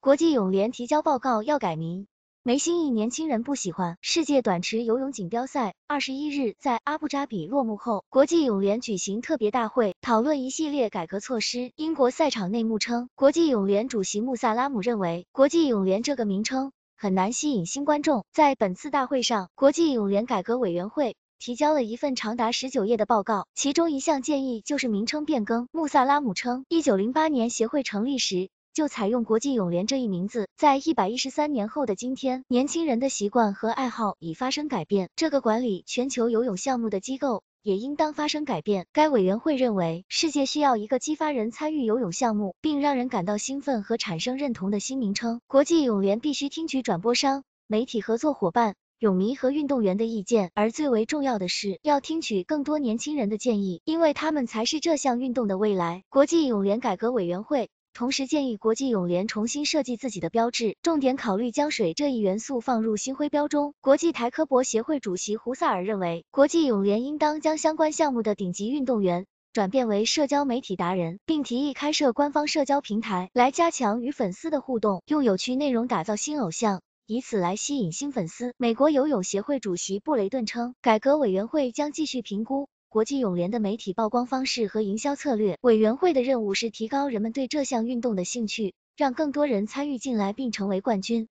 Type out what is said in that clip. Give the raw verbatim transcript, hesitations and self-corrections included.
国际泳联提交报告要改名。梅心义年轻人不喜欢。世界短池游泳锦标赛二十一日在阿布扎比落幕后，国际泳联举行特别大会，讨论一系列改革措施。英国赛场内幕称，国际泳联主席穆萨拉姆认为，国际泳联这个名称很难吸引新观众。在本次大会上，国际泳联改革委员会提交了一份长达十九页的报告，其中一项建议就是名称变更。穆萨拉姆称，一九零八年协会成立时就采用国际泳联这一名字，在一百一十三年后的今天，年轻人的习惯和爱好已发生改变，这个管理全球游泳项目的机构也应当发生改变。该委员会认为，世界需要一个激发人参与游泳项目，并让人感到兴奋和产生认同的新名称。国际泳联必须听取转播商、媒体合作伙伴、泳迷和运动员的意见，而最为重要的是，要听取更多年轻人的建议，因为他们才是这项运动的未来。国际泳联改革委员会同时建议国际泳联重新设计自己的标志，重点考虑将水这一元素放入新徽标中。国际台科博协会主席胡萨尔认为，国际泳联应当将相关项目的顶级运动员转变为社交媒体达人，并提议开设官方社交平台，来加强与粉丝的互动，用有趣内容打造新偶像，以此来吸引新粉丝。美国游泳协会主席布雷顿称，改革委员会将继续评估国际泳联的媒体曝光方式和营销策略。委员会的任务是提高人们对这项运动的兴趣，让更多人参与进来并成为冠军。